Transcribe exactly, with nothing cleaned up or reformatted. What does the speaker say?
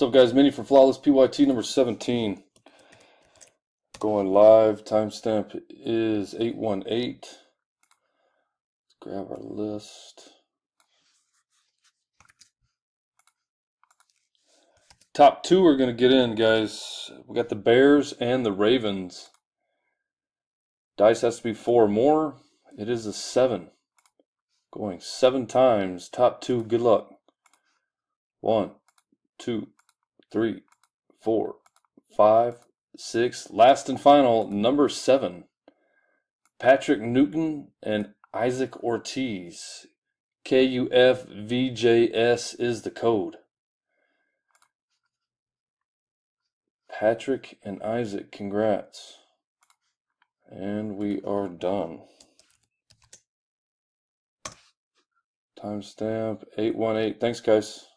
What's up, guys? Mini for Flawless Pyt number seventeen. Going live. Timestamp is eight one eight. Let's grab our list. Top two are going to get in, guys. We got the Bears and the Ravens. Dice has to be four or more. It is a seven. Going seven times. Top two, good luck. One, two, three, four, five, six. Last and final, number seven. Patrick Newton and Isaac Ortiz. K U F V J S is the code. Patrick and Isaac, congrats. And we are done. Timestamp eight one eight. Thanks, guys.